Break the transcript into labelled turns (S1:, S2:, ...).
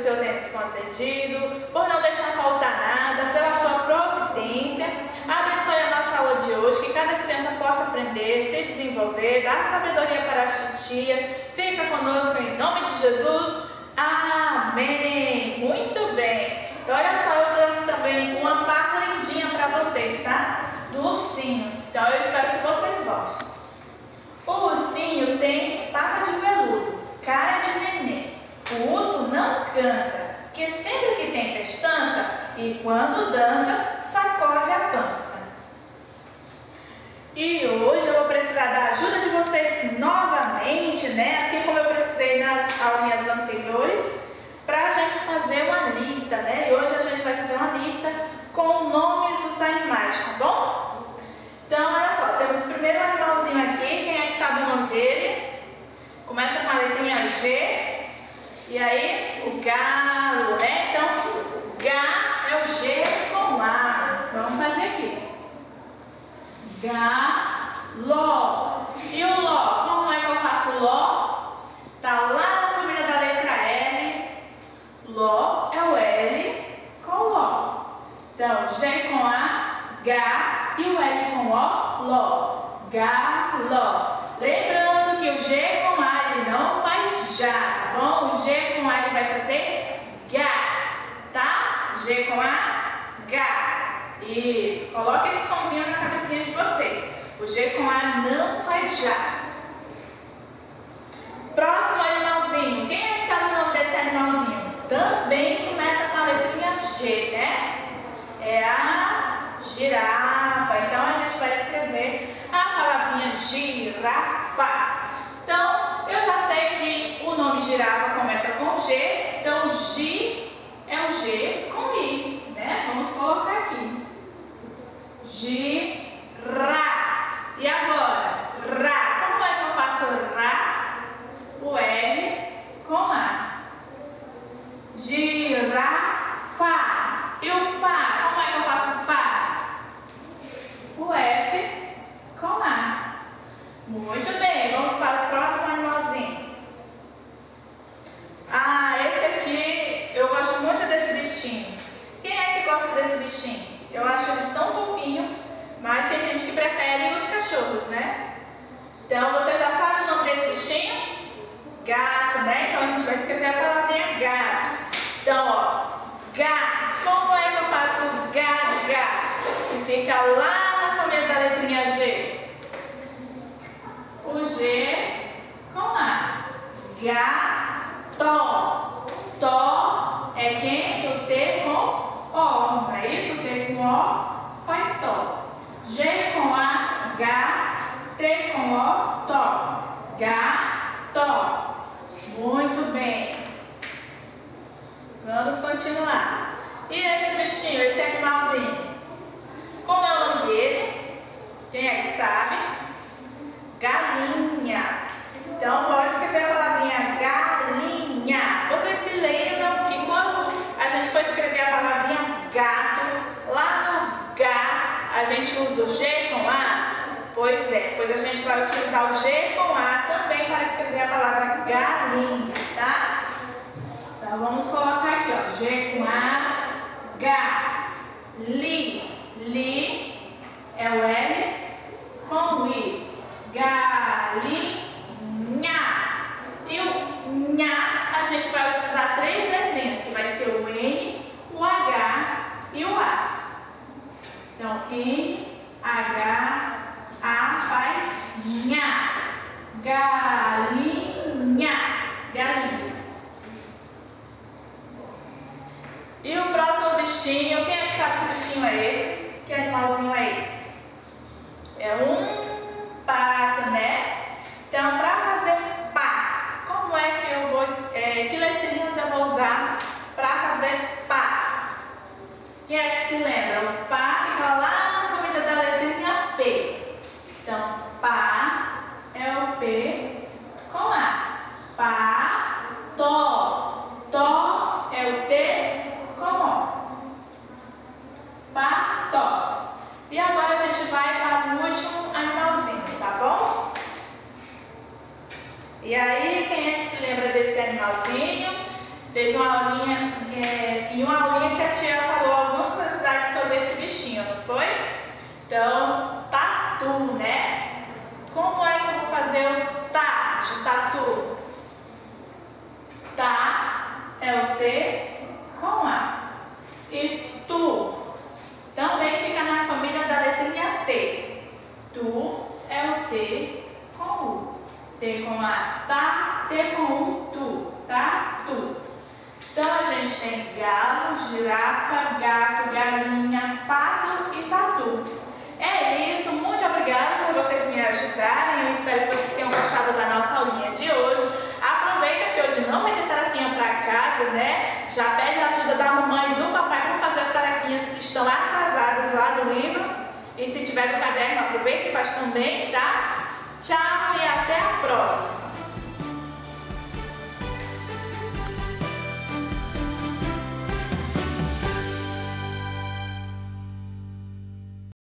S1: Senhor tem nos concedido, por não deixar faltar nada, pela tua providência. Abençoe a nossa aula de hoje, que cada criança possa aprender, se desenvolver, dar sabedoria para a titia. Fica conosco em nome de Jesus. Amém. Muito bem. E olha só, eu trouxe também uma placa lindinha para vocês, tá? Do ursinho. Então eu espero que vocês gostem. O ursinho tem pata de veludo, cara de neném. O urso não cansa, que sempre que tem festança e quando dança, sacode a pança. E hoje eu vou precisar da ajuda de vocês novamente, né? Assim como eu precisei nas aulinhas anteriores, para a gente fazer uma lista, né? E hoje a gente vai fazer uma lista com o nome dos animais, tá bom? Então, olha só, temos o primeiro animalzinho aqui. Quem é que sabe o nome dele? Começa com a letrinha G. E aí, o galo, né? Então, G é o G com A. Vamos fazer aqui. Galo. E o Ló? Como é que eu faço o Ló? Tá lá na família da letra L. Ló é o L com Ló. Então, G com A, G, e o L com O, Ló. Galo. Lembrando que o G com A ele não faz já, tá bom? O G com A ele vai fazer Gá, tá? G com A, Gá. Isso. Coloque esse sonzinho na cabecinha de vocês. O G com A não faz já. Próximo animalzinho. Quem é que sabe o nome desse animalzinho? Também começa com a letrinha G, né? É a girafa. Então a gente vai escrever a palavrinha girafa. Então eu já sei que o nome girafa começa com G. Então G é o G com I, né? Vamos colocar aqui. Gira. E agora? Ra. Como é que eu faço Ra? O R com A. Girafa. E o Fá? Como é que eu faço Fá? O F com A. Muito bem, vamos para o próximo animalzinho. Ah, esse aqui, eu gosto muito desse bichinho. Quem é que gosta desse bichinho? Eu acho eles tão fofinhos, mas tem gente que prefere os cachorros, né? Então, você já sabe o nome desse bichinho? Gato, né? Então, a gente vai escrever a palavrinha gato. Então, ó, gato. Como é que eu faço Gá de gato? Que fica lá na família da letrinha G. O G com A. Gato. Tó é quem? O T com O. Não é isso? O T com O faz Tó. G com A, Gá. T com O, Tó. Gato. Muito bem. Vamos continuar. E esse bichinho, esse animalzinho? Como é o nome dele? Quem é que sabe? Galinha. Então, pode escrever a palavrinha galinha. Vocês se lembram que quando a gente for escrever a palavrinha gato, lá no Gá, a gente usa o G com A? Pois é, pois a gente vai utilizar o G com A também para escrever a palavra galinha, tá? Então, vamos colocar aqui, ó, G com A, Gá. Li. Li é o L com o I. Galinha. E o nha, a gente vai utilizar três letrinhas, que vai ser o N, o H e o A. Então, N, H, A faz nha. Galinha. Galinha. E o próximo bichinho, quem é que sabe que bichinho é esse? Que animalzinho é esse? É um pato, né? Então, para fazer pá, como é que eu vou, que letrinhas eu vou usar para fazer pá? Quem é que se lembra? O pá fica lá na família da letrinha P. Então, pá é o P com A. Pá, tó. Tó é o T com O. Pá, tó. E agora a gente vai para o último animalzinho, tá bom? E aí, quem é que se lembra desse animalzinho? Teve uma aulinha Então, tatu, né? Como é que eu vou fazer o tá de tatu? Tá é o T com A. E tu também fica na família da letrinha T. Tu é o T com U. T com A, tá, T com U, tu, tá, tu. Então a gente tem galo, girafa, gato, galinha, pato e tatu. É isso, muito obrigada por vocês me ajudarem. Eu espero que vocês tenham gostado da nossa aulinha de hoje. Aproveita que hoje não vai ter tarefinha para casa, né? Já pede a ajuda da mamãe e do papai para fazer as tarefinhas que estão atrasadas lá do livro. E se tiver no caderno, aproveita e faz também, tá? Tchau e até a próxima!